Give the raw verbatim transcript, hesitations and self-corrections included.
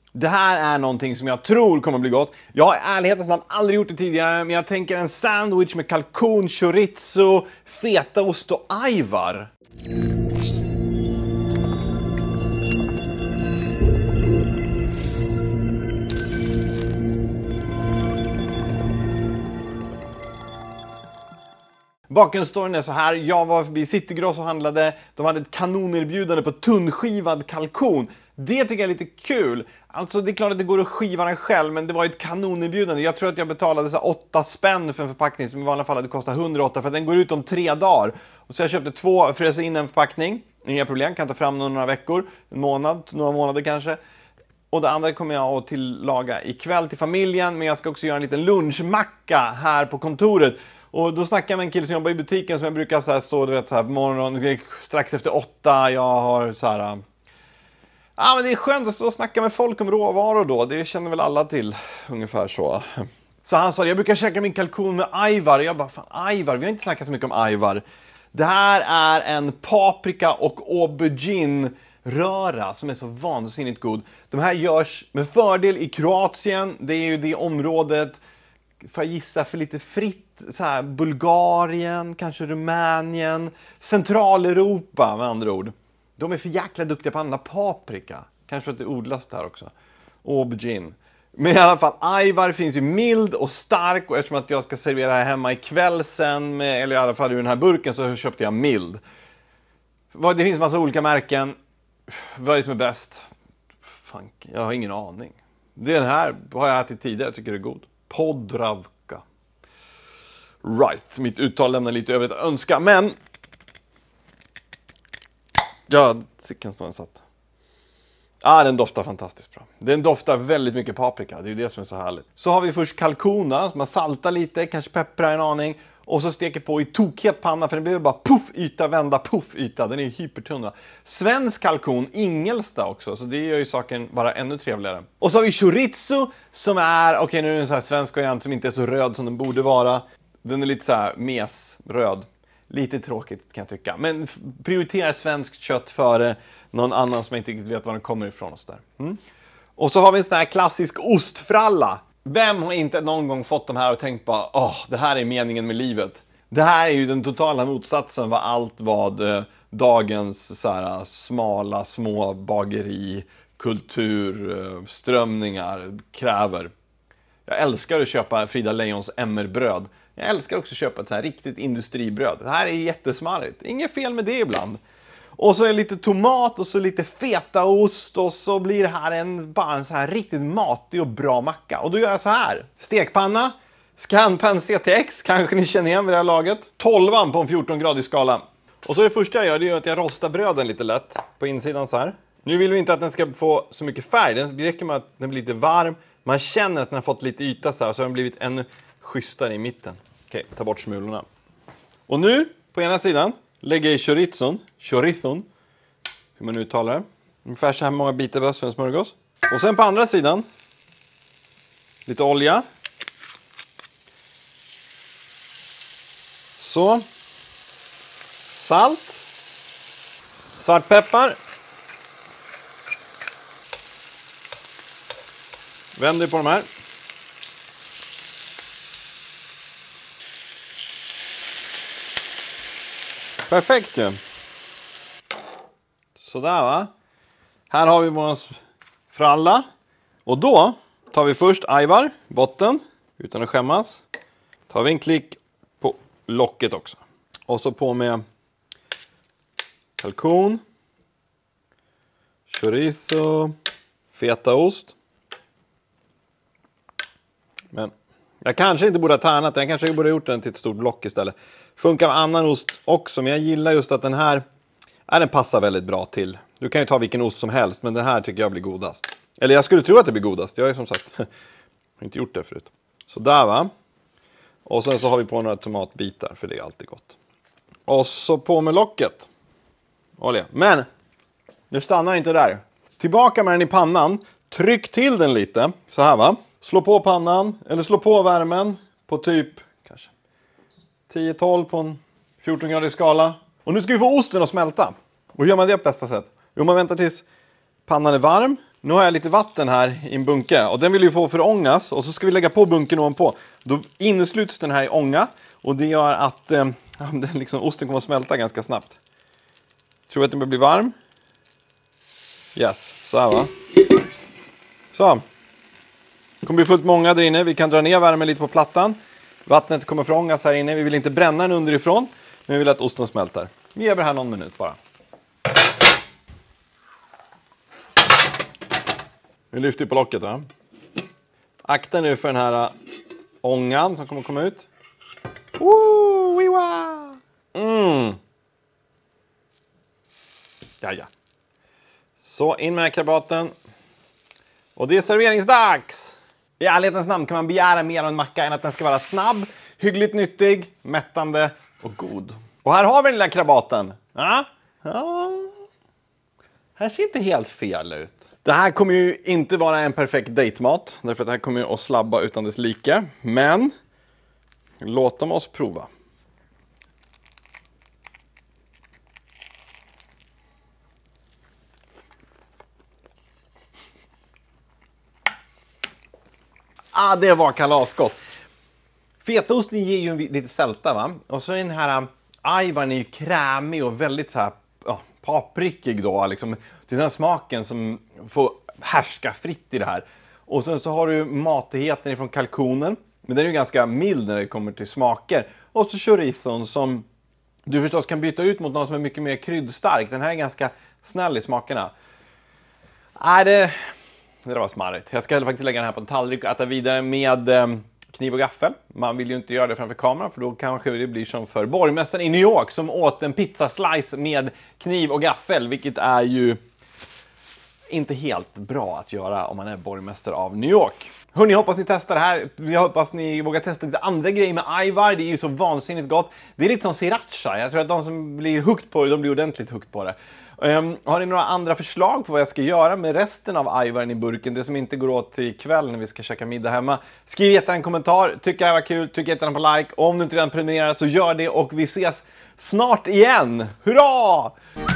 Det här är någonting som jag tror kommer bli gott. Jag har i ärlighetens namn aldrig gjort det tidigare, men jag tänker en sandwich med kalkon, chorizo, fetaost och ajvar. Bakgrundsstoryn är så här. Jag var förbi Citygross och handlade. De hade ett kanonerbjudande på tunnskivad kalkon. Det tycker jag är lite kul. Alltså det är klart att det går att skiva den själv, men det var ett kanonerbjudande. Jag tror att jag betalade så åtta spänn för en förpackning som i vanliga fall hade kostat hundraåtta, för att den går ut om tre dagar. Och så jag köpte två, frös in en förpackning. Inga problem, kan ta fram några veckor, en månad, några månader kanske. Och det andra kommer jag att tillaga ikväll till familjen, men jag ska också göra en liten lunchmacka här på kontoret. Och då snackar jag med en kille som jobbar i butiken som jag brukar så här stå, du vet, så här på morgonen, strax efter åtta. Jag har så här... Ja, ah, men det är skönt att stå och snacka med folk om råvaror då. Det känner väl alla till, ungefär så. Så han sa, jag brukar käka min kalkon med ajvar. Jag bara, fan, ajvar? Vi har inte snackat så mycket om ajvar. Det här är en paprika och aubergine röra som är så vansinnigt god. De här görs med fördel i Kroatien. Det är ju det området, får jag gissa, för lite fritt. Så här, Bulgarien, kanske Rumänien, Centraleuropa med andra ord. De är för jäkla duktiga på andra paprika. Kanske för att det odlas där också. Aubergine. Men i alla fall, ajvar finns ju mild och stark. Och eftersom att jag ska servera här hemma ikväll sen, med, eller i alla fall ur den här burken, så köpte jag mild. Det finns en massa olika märken. Vad är det som är bäst? Fan, jag har ingen aning. Den här har jag ätit tidigare, jag tycker det är god. Podravka. Right, mitt uttal lämnar lite övrigt att önska, men... Ja, sicken står den satt. Ah, den doftar fantastiskt bra. Den doftar väldigt mycket paprika, det är ju det som är så härligt. Så har vi först kalkona, som man saltar lite, kanske pepprar en aning. Och så steker på i tokhet panna, för den behöver bara puff yta, vända puff yta. Den är hypertunna. Svensk kalkon, Ingelsta också, så det gör ju saken bara ännu trevligare. Och så har vi chorizo, som är, okej okay, nu är det en sån här svensk variant som inte är så röd som den borde vara. Den är lite så här mesröd. Lite tråkigt kan jag tycka. Men prioritera svenskt kött före någon annan som jag inte riktigt vet var den kommer ifrån oss där. Mm. Och så har vi en sån här klassisk ostfralla. Vem har inte någon gång fått de här och tänkt på, åh, det här är meningen med livet. Det här är ju den totala motsatsen vad allt vad eh, dagens så här, smala, små bageri, kultur, eh, strömningar kräver. Jag älskar att köpa Frida Lejons emmerbröd. Jag älskar också att köpa ett så här riktigt industribröd. Det här är jättesmarrigt. Inget fel med det ibland. Och så är lite tomat och så lite fetaost. Och så blir det här en, bara en så här riktigt matig och bra macka. Och då gör jag så här. Stekpanna. Scanpan C T X. Kanske ni känner igen vid det här laget. tolvan på en fjorton-gradig skala. Och så det första jag gör, det är att jag rostar bröden lite lätt. På insidan så här. Nu vill vi inte att den ska få så mycket färg. Det räcker med att den blir lite varm. Man känner att den har fått lite yta så här. Så har den blivit ännu schysstare i mitten. Okej, ta bort smulorna. Och nu, på ena sidan, lägger jag i chorizon. Chorizon. Hur man uttalar det. Ungefär så här många bitar behövs för en smörgås. Och sen på andra sidan, lite olja. Så. Salt. Svartpeppar. Vänder på de här. Perfekt ju. Sådär va. Här har vi vår fralla. Och då tar vi först ajvar, botten, utan att skämmas. Tar vi en klick på locket också. Och så på med kalkon, chorizo, fetaost. Men jag kanske inte borde ha tärnat den. Jag kanske borde ha gjort den till ett stort block istället. Funkar med annan ost också. Men jag gillar just att den här, ja, den passar väldigt bra till. Du kan ju ta vilken ost som helst. Men den här tycker jag blir godast. Eller jag skulle tro att det blir godast. Jag är som sagt, har inte gjort det förut. Så där va. Och sen så har vi på några tomatbitar. För det är alltid gott. Och så på med locket. Olja. Men nu stannar inte där. Tillbaka med den i pannan. Tryck till den lite. Så här va. Slå på pannan, eller slå på värmen på typ kanske tio tolv på en fjorton-gradig skala. Och nu ska vi få osten att smälta. Och hur gör man det på bästa sätt? Jo, man väntar tills pannan är varm. Nu har jag lite vatten här i en bunke och den vill ju få förångas och så ska vi lägga på bunken ovanpå. Då innesluts den här i ånga och det gör att eh, den liksom, osten kommer att smälta ganska snabbt. Tror att den börjar bli varm? Yes, så här va. Så. Det kommer bli fullt många där inne. Vi kan dra ner värmen lite på plattan. Vattnet kommer förångas här inne. Vi vill inte bränna den underifrån. Men vi vill att osten smälter. Vi ger det här någon minut bara. Vi lyfter på locket va. Akta nu för den här ångan som kommer komma ut. Woo, wiwa. Mm. Ja, ja. Så in med krabaten. Och det är serveringsdags! I ärlighetens namn kan man begära mer av en macka än att den ska vara snabb, hyggligt nyttig, mättande och god. Och här har vi den lilla krabaten. Ja? Ja. Här ser inte helt fel ut. Det här kommer ju inte vara en perfekt dejtmat. Därför att det här kommer ju att slabba utan dess like. Men låt dem oss prova. Ah, det var kalasgott. Fetaosten ger ju en lite sälta va. Och så är den här ajvan är ju krämig och väldigt så här ja, paprikig då liksom. Det är den smaken som får härska fritt i det här. Och sen så har du matigheten ifrån kalkonen. Men den är ju ganska mild när det kommer till smaker. Och så chorithon som du förstås kan byta ut mot någon som är mycket mer kryddstark. Den här är ganska snäll i smakerna. Är det... Det var smarrigt. Jag ska faktiskt lägga den här på en tallrik och äta vidare med eh, kniv och gaffel. Man vill ju inte göra det framför kameran för då kanske det blir som för borgmästaren i New York som åt en pizzaslice med kniv och gaffel. Vilket är ju inte helt bra att göra om man är borgmästare av New York. Hörrni, jag hoppas ni testar det här. Jag hoppas ni vågar testa lite andra grejer med ajvar. Det är ju så vansinnigt gott. Det är lite som sriracha. Jag tror att de som blir hooked på det, de blir ordentligt hooked på det. Um, har ni några andra förslag på vad jag ska göra med resten av ajvaren i burken? Det som inte går åt till ikväll när vi ska käka middag hemma. Skriv jättegärna en kommentar. Tycker det här var kul. Tycker jättegärna på like. Om du inte redan prenumererar så gör det och vi ses snart igen. Hurra!